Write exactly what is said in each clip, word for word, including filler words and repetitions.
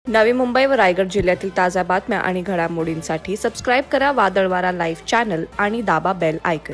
नवी मुंबई व रायगड जिल्ह्यातील ताज्या बातम्या आणि घडामोडींसाठी सबस्क्राईब करा वादळवारा लाईव्ह चॅनल आणि दाबा बेल आयकॉन.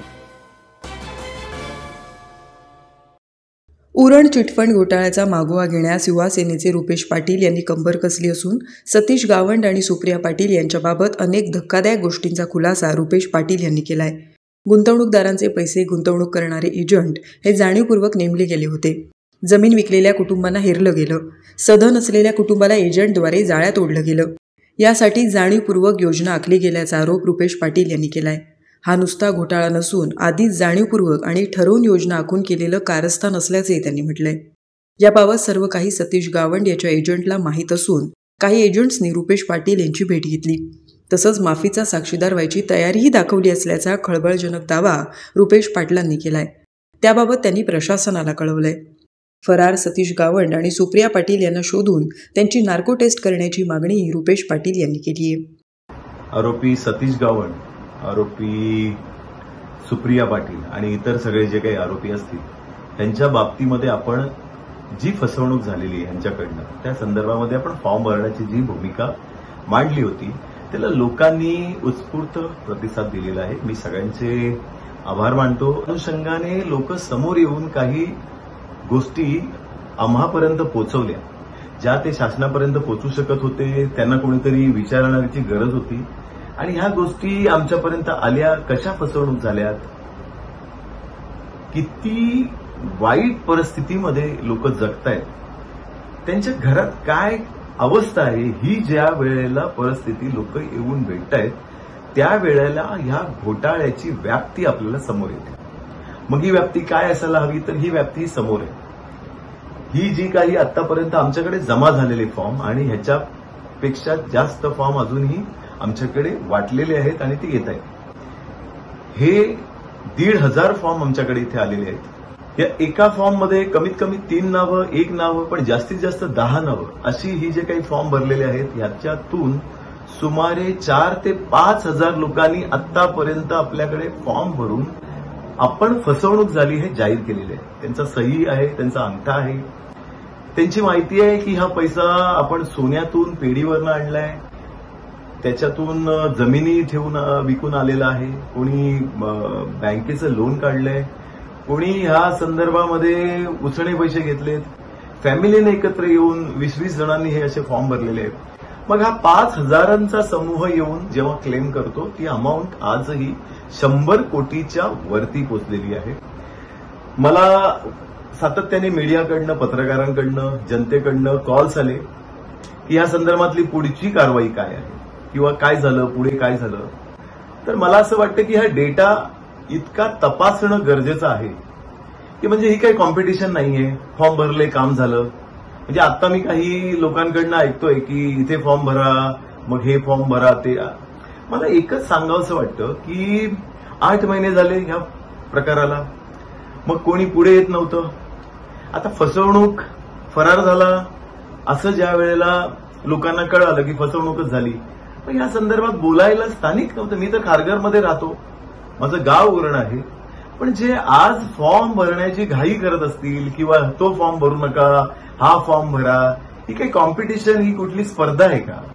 उरण चिटफंड घोटाळ्याचा मागोवा घेण्यास युवा सेनेचे रुपेश पाटील यांनी कंबर कसली असून सतीश गावंड आणि सुप्रिया पाटील यांच्याबाबत अनेक धक्कादायक गोष्टींचा खुलासा रुपेश पाटील यांनी केलाय. गुंतवणूकदारांचे पैसे गुंतवणूक करणारे एजंट हे जाणीवपूर्वक नेमले गेले होते. जमीन विकलेल्या कुटुंबांना हेरलं गेलं. सधन असलेल्या कुटुंबाला एजंटद्वारे जाळ्यात ओढलं गेलं. यासाठी जाणीवपूर्वक योजना आखली गेल्याचा आरोप रुपेश पाटील यांनी केलाय. हा नुसता घोटाळा नसून आधीच जाणीवपूर्वक आणि ठरवून योजना आखून केलेलं कारस्थान असल्याचे त्यांनी म्हटलंय. याबाबत सर्व काही सतीश गावंड याच्या एजंटला माहीत असून काही एजंट्सनी रुपेश पाटील यांची भेट घेतली. तसंच माफीचा साक्षीदार व्हायची तयारीही दाखवली असल्याचा खळबळजनक दावा रुपेश पाटलांनी केलाय. त्याबाबत त्यांनी प्रशासनाला कळवलंय. फरार सतीश गावंड आणि सुप्रिया पाटील यांना शोधून त्यांची नार्को टेस्ट करण्याची मागणी रुपेश पाटील यांनी केली आहे. आरोपी सतीश गावंड, आरोपी सुप्रिया पाटील आणि इतर सगळे जे काही आरोपी असतील त्यांच्या बाबतीमध्ये आपण जी फसवणूक झालेली आहे यांच्याकडनं त्या संदर्भामध्ये आपण फॉर्म भरण्याची जी भूमिका मांडली होती त्याला लोकांनी उत्स्फूर्त प्रतिसाद दिलेला आहे. मी सगळ्यांचे आभार मानतो. अनुषंगाने लोक समोर येऊन काही गोष्टी आम्हापर्यंत पोहोचवल्या ज्या ते शासनापर्यंत पोहोचू शकत होते. त्यांना कोणीतरी विचारण्याची गरज होती आणि ह्या गोष्टी आमच्यापर्यंत आल्या. कशा फसवणूक झाल्यात, किती वाईट परिस्थितीमध्ये लोक जगतायत, त्यांच्या घरात काय अवस्था आहे ही ज्या वेळेला परिस्थिती लोक येऊन भेटतायत त्या वेळेला ह्या घोटाळ्याची व्याप्ती आपल्याला समोर येते. मग ही व्याप्ती काय असायला हवी, तर ही व्याप्ती समोर आहे. ही जी काही आतापर्यंत आमच्याकडे जमा झालेले फॉर्म आणि ह्याच्यापेक्षा जास्त फॉर्म अजूनही आमच्याकडे वाटलेले आहेत आणि ते येत आहेत. हे दीड हजार फॉर्म आमच्याकडे इथे आलेले आहेत. या एका फॉर्ममध्ये कमीत कमी तीन नावं, एक नावं, पण जास्तीत जास्त दहा नावं अशी ही जे काही फॉर्म भरलेले आहेत ह्याच्यातून सुमारे चार ते पाच हजार लोकांनी आतापर्यंत आपल्याकडे फॉर्म भरून आपण फसवणूक झाली हे जाहीर केलेले आहे. त्यांचा सही आहे, त्यांचा अंगठा आहे, त्यांची माहिती आहे की हा पैसा आपण सोन्यातून पेढीवरनं आणलाय, त्याच्यातून जमिनी ठेवून विकून आलेला आहे, कोणी बँकेचं लोन काढलंय, कोणी ह्या संदर्भामध्ये उसणे पैसे घेतलेत, फॅमिलीने एकत्र येऊन वीस वीस जणांनी हे असे फॉर्म भरलेले आहेत. मग हा पाच हजारांचा समूह येऊन जेव्हा क्लेम करतो ती अमाऊंट आजही शंभर कोटीच्या वरती पोचलेली आहे. मला सातत्याने मीडियाकडनं, पत्रकारांकडनं, जनतेकडनं कॉल्स आले की या संदर्भातली पुढची कारवाई काय आहे किंवा काय झालं, पुढे काय झालं. तर मला असं वाटतं की हा डेटा इतका तपासणं गरजेचं आहे की म्हणजे ही काही कॉम्पिटिशन नाहीये. फॉर्म भरले, काम झालं. म्हणजे आता मी काही लोकांकडनं ऐकतोय की इथे फॉर्म भरा, मग हे फॉर्म भरा, ते. मला एकच सांगावंसं वाटतं की आठ महिने झाले ह्या प्रकाराला, मग कोणी पुढे येत नव्हतं. आता फसवणूक, फरार झाला असं ज्या वेळेला लोकांना कळालं की फसवणूकच झाली, पण या संदर्भात बोलायला स्थानिक नव्हतं. मी तर खारघरमध्ये राहतो, माझं गाव उरण आहे. पण जे आज फॉर्म भरण्याची घाई करत असतील किंवा तो फॉर्म भरू नका, हा फॉर्म भरा, ही काही कॉम्पिटिशन, ही कुठली स्पर्धा आहे का?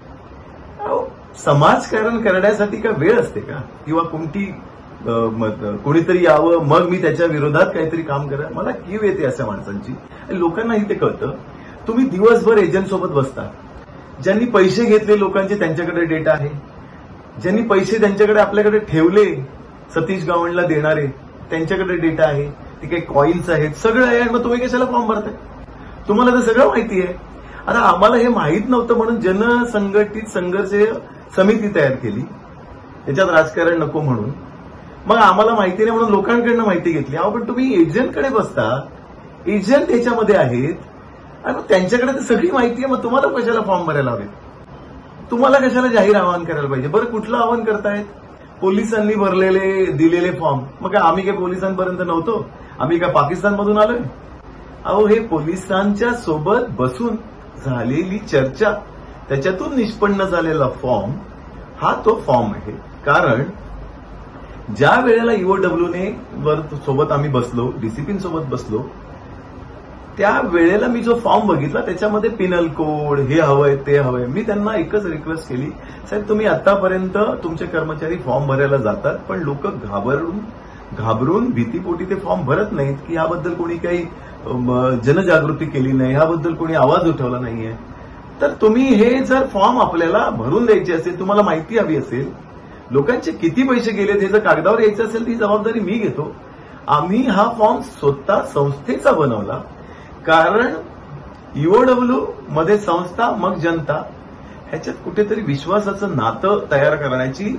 समाजकारण करण्यासाठी का वेळ असते का? किंवा कोणती कोणीतरी यावं मग मी त्याच्या विरोधात काहीतरी काम करा. मला कीव येते अशा माणसांची. लोकांनाही ते कळतं. तुम्ही दिवसभर एजंटसोबत बसता. ज्यांनी पैसे घेतले लोकांचे त्यांच्याकडे डेटा आहे. ज्यांनी पैसे त्यांच्याकडे आपल्याकडे ठेवले, सतीश गावंडला देणारे, त्यांच्याकडे डेटा आहे. ते काही कॉईन्स आहेत, सगळं आहे. मग तुम्ही कशाला फॉर्म भरताय? तुम्हाला तर सगळं माहिती आहे. आता आम्हाला हे माहीत नव्हतं म्हणून जनसंघटित संघर्ष समिती तयार केली, त्याच्यात राजकारण नको म्हणून. मग आम्हाला माहिती नाही म्हणून लोकांकडनं माहिती घेतली. अहो पण तुम्ही एजंटकडे बसता, एजंट याच्यामध्ये आहेत आणि मग त्यांच्याकडे तर सगळी माहिती आहे. मग तुम्हाला कशाला फॉर्म भरायला हवे? तुम्हाला कशाला जाहीर आवाहन करायला पाहिजे? बरं, कुठलं आवाहन करतायत? पोलिसांनी भरलेले दिलेले फॉर्म. मग काय आम्ही काय पोलिसांपर्यंत नव्हतो? आम्ही काय पाकिस्तानमधून आलोय? अहो, हे पोलिसांच्या सोबत बसून झालेली चर्चा, त्याच्यातून निष्पन्न झालेला फॉर्म हा तो फॉर्म आहे. कारण ज्या वेळेला ईओडब्ल्यूने वर सोबत आम्ही बसलो, डीसीपींसोबत बसलो, त्या वेळेला मी जो फॉर्म बघितला त्याच्यामध्ये पिनल कोड हे हवंय ते हवंय. मी त्यांना एकच रिक्वेस्ट केली, साहेब तुम्ही आतापर्यंत तुमचे कर्मचारी फॉर्म भरायला जातात, पण लोक घाबरून घाबरून भीतीपोटी ते फॉर्म भरत नाहीत की याबद्दल कोणी काही जनजागृती केली नाही, याबद्दल कोणी आवाज उठवला नाहीये. तर तुम्ही हे जर फॉर्म आपल्याला भरून द्यायचे असेल, तुम्हाला माहिती हवी असेल लोकांचे किती पैसे गेलेत हे जर कागदावर यायचं असेल ती जबाबदारी मी घेतो. आम्ही हा फॉर्म स्वतः संस्थेचा बनवला, कारण ईओडब्ल्यू मध्ये संस्था मग जनता ह्याच्यात कुठेतरी विश्वासाचं नातं तयार करण्याची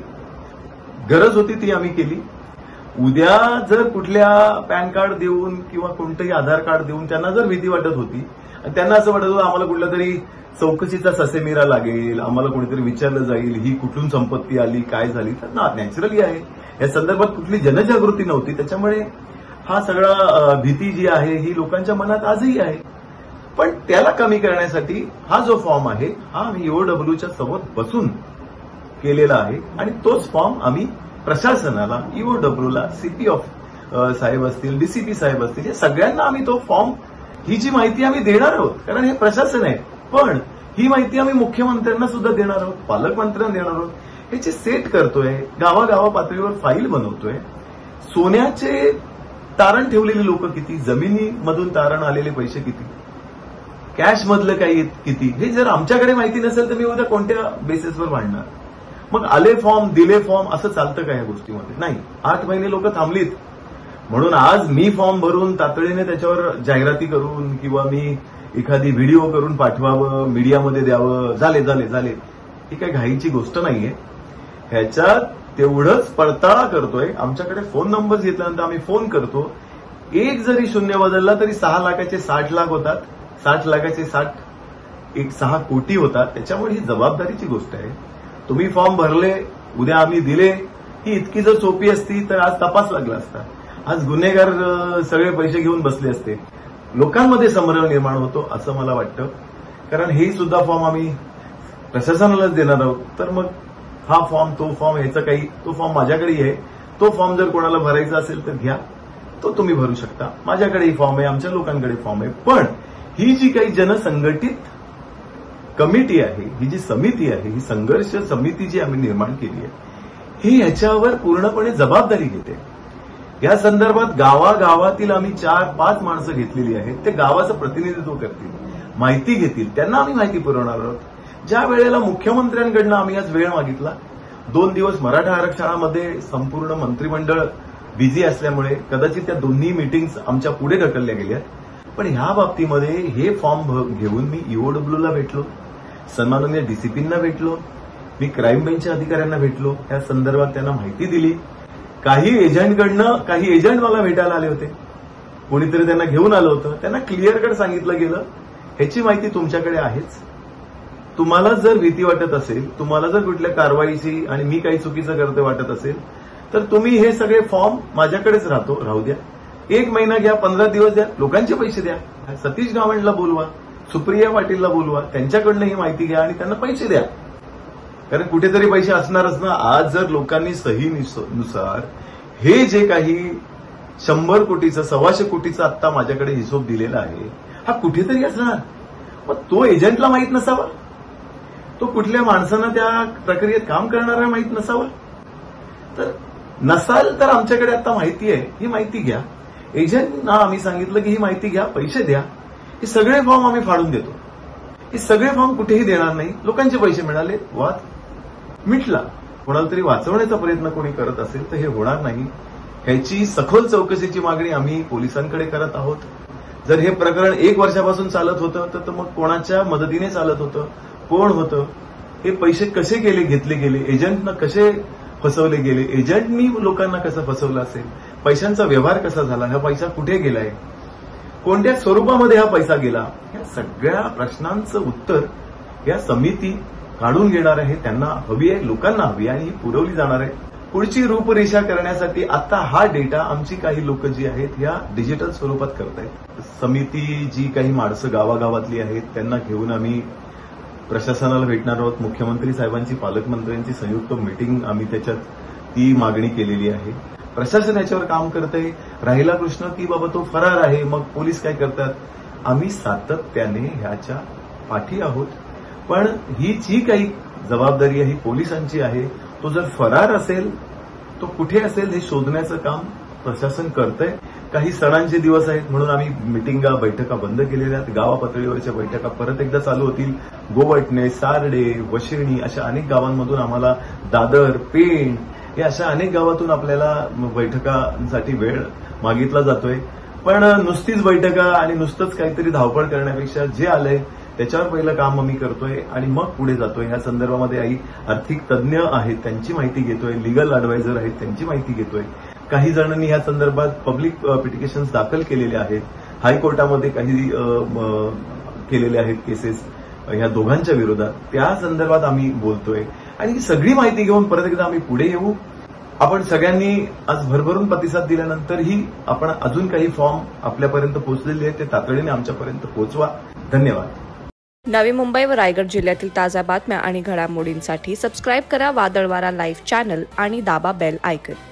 गरज होती, ती आम्ही केली. उद्या जर कुठल्या पॅन कार्ड देऊन किंवा कोणतंही आधार कार्ड देऊन त्यांना जर भीती वाटत होती आणि त्यांना असं वाटत होतं आम्हाला कुठल्या तरी चौकशीचा ससेमिरा लागेल, आम्हाला कोणीतरी विचारलं जाईल ही कुठून संपत्ती आली काय झाली, तर ना नॅचरली आहे. या संदर्भात कुठली जनजागृती नव्हती, त्याच्यामुळे हा सगळा भीती जी आहे ही लोकांच्या मनात आजही आहे. पण त्याला कमी करण्यासाठी हा जो फॉर्म आहे हा आम्ही ईओडब्ल्यूच्या सोबत बसून केलेला आहे आणि तोच फॉर्म आम्ही प्रशासनाला, ईओडब्ल्यूला, सीपी ऑफ साहेब असतील, डीसीपी साहेब असतील, या सगळ्यांना आम्ही तो फॉर्म, ही जी माहिती आम्ही देणार आहोत, कारण हे प्रशासन आहे, पण ही माहिती आम्ही मुख्यमंत्र्यांना सुद्धा देणार आहोत, पालकमंत्र्यांना देणार आहोत. ह्याची सेट करतोय, गावागावा पातळीवर फाईल बनवतोय. सोन्याचे तारण ठेवलेली लोक किती, जमिनीमधून तारण आलेले पैसे किती, कॅश मधलं काही किती, हे जर आमच्याकडे माहिती नसेल तर मी उद्या कोणत्या बेसिसवर मांडणार. मग आले फॉर्म दिले फॉर्म असं चालतं का या गोष्टीमध्ये? नाही. आठ महिने लोक थांबलीत म्हणून आज मी फॉर्म भरून तातडीने त्याच्यावर जाहिराती करून किंवा मी एखादी व्हिडिओ करून पाठवावं, मीडियामध्ये द्यावं, झाले झाले झाले ही काही घाईची गोष्ट नाहीये. ह्याच्यात तेवढंच पडताळा करतोय. आमच्याकडे फोन नंबर घेतल्यानंतर आम्ही फोन करतो. एक जरी शून्य बदलला तरी सहा लाखाचे साठ लाख होतात, साठ लाखाचे साठ एक सहा कोटी होतात. त्याच्यामुळे ही जबाबदारीची गोष्ट आहे. तुम्ही फॉर्म भरले, उद्या आम्ही दिले, ही इतकी जर सोपी असती तर आज तपास लागला असता, आज गुन्हेगार सगळे पैसे घेऊन बसले असते. लोकांमध्ये संभ्रम निर्माण होतो असं मला वाटतं, कारण हे सुद्धा फॉर्म आम्ही प्रशासनालाच देणार आहोत. तर मग हा फॉर्म तो फॉर्म ह्याचं काही, तो फॉर्म माझ्याकडे आहे, तो फॉर्म जर कोणाला भरायचा असेल तर घ्या, तो तुम्ही भरू शकता. माझ्याकडेही फॉर्म आहे, आमच्या लोकांकडे फॉर्म आहे. पण ही जी काही जनसंघटित कमिटी आहे, ही जी समिती आहे, ही संघर्ष समिती जी आम्ही निर्माण केली आहे, ही ह्याच्यावर पूर्णपणे जबाबदारी घेते. या संदर्भात गावागावातील आम्ही चार पाच माणसं घेतलेली आहेत. ते गावाचं प्रतिनिधित्व करतील, माहिती घेतील, त्यांना आम्ही माहिती पुरवणार आहोत. ज्या वेळेला मुख्यमंत्र्यांकडनं आम्ही आज वेळ मागितला, दोन दिवस मराठा आरक्षणामध्ये संपूर्ण मंत्रिमंडळ बिझी असल्यामुळे कदाचित त्या दोन्ही मीटिंग्स आमच्या पुढे ढकलल्या गेल्या. पण ह्या बाबतीमध्ये हे फॉर्म घेऊन मी ईओडब्ल्यूला भेटलो, सन्माननीय डीसीपींना भेटलो, मी क्राईम बेंचच्या अधिकाऱ्यांना भेटलो, त्या संदर्भात त्यांना माहिती दिली. काही एजंटकडनं काही एजंट मला भेटायला आले होते, कोणीतरी त्यांना घेऊन आलं होतं. त्यांना क्लिअर कट सांगितलं गेलं ह्याची माहिती तुमच्याकडे आहेच. तुम्हाला जर भीती वाटत असेल, तुम्हाला जर कुठल्या कारवाईची आणि मी काही चुकीचं करते वाटत असेल तर तुम्ही हे सगळे फॉर्म माझ्याकडेच राहतो राहू द्या. एक महिना घ्या, पंधरा दिवस द्या, लोकांचे पैसे द्या. सतीश गावंडला बोलवा, सुप्रिया पाटीलला बोलवा, त्यांच्याकडनं ही माहिती घ्या आणि त्यांना पैसे द्या, कारण कुठेतरी पैसे असणारच ना. आज जर लोकांनी सहीनुसार हे जे काही शंभर कोटीचं सव्वाशे कोटीचा आत्ता माझ्याकडे हिशोब दिलेला आहे, हा कुठेतरी असणार. मग तो एजंटला माहीत नसावा, तो कुठल्या माणसांना त्या प्रक्रियेत काम करणारा माहीत नसावा. तर नसाल तर आमच्याकडे आता माहिती आहे, ही माहिती घ्या. एजंटना आम्ही सांगितलं की ही माहिती घ्या, पैसे द्या, हे सगळे फॉर्म आम्ही फाडून देतो. हे सगळे फॉर्म कुठेही देणार नाही. लोकांचे पैसे मिळाले, वाद मिटला. कोणाला तरी वाचवण्याचा प्रयत्न कोणी करत असेल तर हे होणार नाही. ह्याची सखोल चौकशीची मागणी आम्ही पोलिसांकडे करत आहोत. जर हे प्रकरण एक वर्षापासून चालत होतं तर मग कोणाच्या मदतीने चालत होतं, कोण होतं, हे पैसे कसे गेले घेतले गेले, एजंटनं कसे फसवले गेले, एजंटनी लोकांना कसं फसवलं असेल, पैशांचा व्यवहार कसा झाला, हा पैसा कुठे गेलाय, कोणत्या स्वरूपामध्ये हा पैसा गेला, या सगळ्या प्रश्नांचं उत्तर या समिती काढून घेणार आहे. त्यांना हवी आहे, लोकांना हवी आहे आणि ही पुरवली जाणार आहे. पुढची रूपरेषा करण्यासाठी आता हा डेटा आमची काही लोक जी आहेत या डिजिटल स्वरूपात करतायत. समिती जी काही माणसं गावागावातली आहेत त्यांना घेऊन आम्ही प्रशासनाला भेटणार आहोत. मुख्यमंत्री साहेबांची, पालकमंत्र्यांची संयुक्त मीटिंग आम्ही त्याच्यात ती मागणी केलेली आहे. प्रशासन याच्यावर काम करतंय. राहिला प्रश्न की बाबा तो फरार आहे, मग पोलीस काय करतात, आम्ही सातत्याने ह्याच्या पाठी आहोत. पण ही जी काही जबाबदारी आहे ही पोलिसांची आहे. तो जर फरार असेल तो कुठे असेल हे शोधण्याचं काम प्रशासन करतंय. काही सणांचे दिवस आहेत म्हणून आम्ही मिटिंगा बैठका बंद केलेल्या आहेत. गावा पातळीवरच्या बैठका परत एकदा चालू होतील. गोवटणे, सार्डे, वशिणी अशा अनेक गावांमधून आम्हाला दादर, पेण या अशा अनेक गावातून आपल्याला बैठकांसाठी वेळ मागितला जातोय. पण नुसतीच बैठका आणि नुसतंच काहीतरी धावपळ करण्यापेक्षा जे आलंय त्याच्यावर पहिलं काम आम्ही करतोय आणि मग पुढे जातोय. ह्या संदर्भामध्ये काही आर्थिक तज्ज्ञ आहेत त्यांची माहिती घेतोय, लिगल अॅडवायझर आहेत त्यांची माहिती घेतोय. काही जणांनी ह्या संदर्भात पब्लिक पिटिशन्स दाखल केलेले आहेत. हायकोर्टामध्ये काही केलेले आहेत केसेस ह्या दोघांच्या विरोधात. त्या संदर्भात आम्ही बोलतोय आणि ही सगळी माहिती घेऊन परत एकदा आम्ही पुढे येऊ. आपण सगळ्यांनी आज भरभरून प्रतिसाद दिल्यानंतरही आपण अजून काही फॉर्म आपल्यापर्यंत पोहोचलेले आहेत ते तातडीने आमच्यापर्यंत पोहोचवा. धन्यवाद. नवी मुंबई व रायगड जिल्ह्यातील ताज्या बातम्या आणि घडामोडींसाठी सबस्क्राईब करा वादळवारा लाईव्ह चॅनल आणि दाबा बेल आयकॉन.